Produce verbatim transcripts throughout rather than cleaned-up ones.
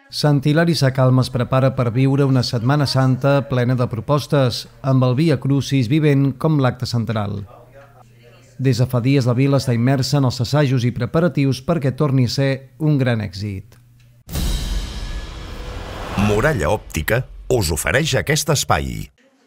Sant Hilari Sacalm es prepara per viure una Setmana Santa plena de propostes, amb el Via Crucis vivent com l'acte central. Des de fa dies la vila està immersa en els assajos i preparatius perquè torni a ser un gran èxit. Muralla Òptica us ofereix aquest espai.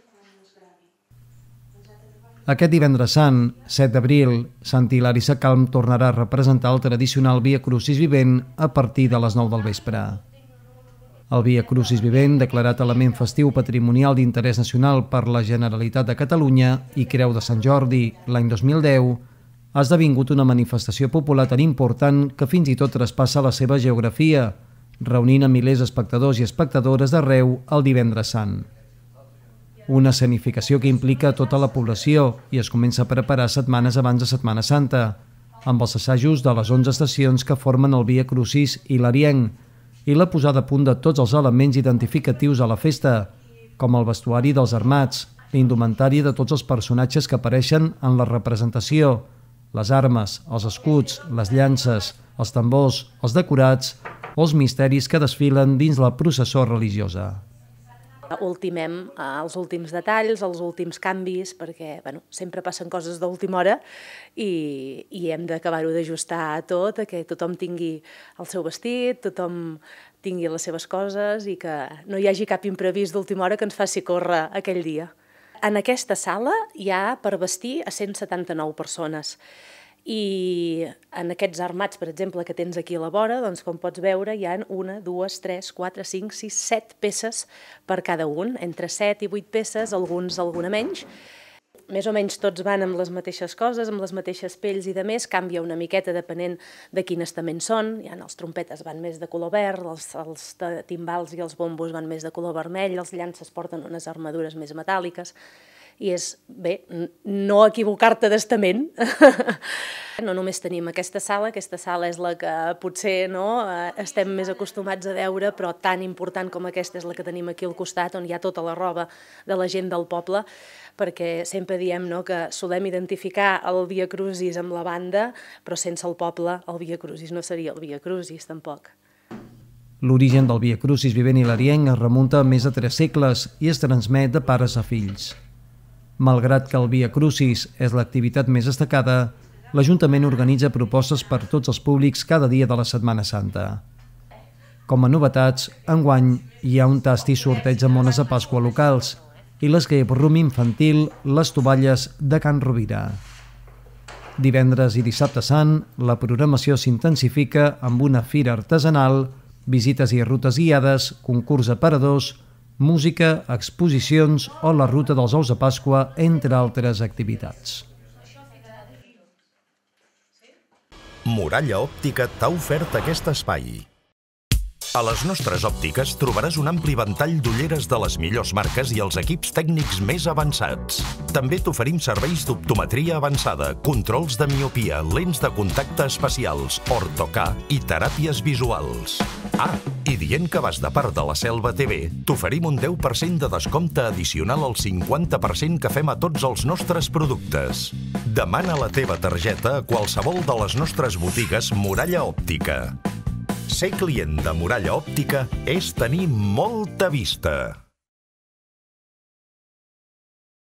Aquest divendres sant, set d'abril, Sant Hilari Sacalm tornarà a representar el tradicional Via Crucis vivent a partir de les nou del vespre. El Via Crucis vivent, declarat element festiu patrimonial d'interès nacional per la Generalitat de Catalunya i Creu de Sant Jordi l'any dos mil deu, ha esdevingut una manifestació popular tan important que fins i tot traspassa la seva geografia, reunint a milers d'espectadors i espectadores d'arreu el divendres sant. Una escenificació que implica tota la població i es comença a preparar setmanes abans de Setmana Santa, amb els assajos de les onze estacions que formen el Via Crucis hilarienc i la posada a punt de tots els elements identificatius a la festa, com el vestuari dels armats, l'indumentari de tots els personatges que apareixen en la representació, les armes, els escuts, les llances, els tambors, els decorats o els misteris que desfilen dins la processó religiosa. Ultimem els últims detalls, els últims canvis, perquè bueno, sempre passen coses d'última hora i, i hem d'acabar-ho d'ajustar tot, que tothom tingui el seu vestit, tothom tingui les seves coses i que no hi hagi cap imprevist d'última hora que ens faci córrer aquell dia. En aquesta sala hi ha per vestir a cent setanta-nou persones. I en aquests armats, per exemple, que tens aquí a la vora, doncs, com pots veure, hi ha una, dues, tres, quatre, cinc, sis, set peces per cada un, entre set i vuit peces, alguns alguna menys. Més o menys tots van amb les mateixes coses, amb les mateixes pells i de més, canvia una miqueta depenent de quin estament són. Hi ha els trompetes van més de color verd, els, els timbals i els bombos van més de color vermell, els llances porten unes armadures més metàl·liques. I és, bé, no equivocar-te d'estament. No només tenim aquesta sala, aquesta sala és la que potser no, estem més acostumats a veure, però tan important com aquesta és la que tenim aquí al costat, on hi ha tota la roba de la gent del poble, perquè sempre diem no, que solem identificar el Via Crucis amb la banda, però sense el poble el Via Crucis no seria el Via Crucis, tampoc. L'origen del Via Crucis vivent hilarienc es remunta a més de tres segles i es transmet de pares a fills. Malgrat que el Via Crucis és l'activitat més destacada, l'Ajuntament organitza propostes per a tots els públics cada dia de la Setmana Santa. Com a novetats, enguany hi ha un tast i sorteig de mones de Pasqua locals i l'escape room infantil Les Tovalles de Can Rovira. Divendres i dissabte sant, la programació s'intensifica amb una fira artesanal, visites i rutes guiades, concurs aparadors, música, exposicions o la ruta dels ous de Pasqua, entre altres activitats. Muralla Òptica t'ha ofert aquest espai. A les nostres òptiques trobaràs un ampli ventall d'ulleres de les millors marques i els equips tècnics més avançats. També t'oferim serveis d'optometria avançada, controls de miopia, lents de contacte especials, ortocà i teràpies visuals. Ah, i dient que vas de part de la Selva T V, t'oferim un deu per cent de descompte addicional al cinquanta per cent que fem a tots els nostres productes. Demana la teva targeta a qualsevol de les nostres botigues Muralla Òptica. Ser client de Muralla Òptica és tenir molta vista.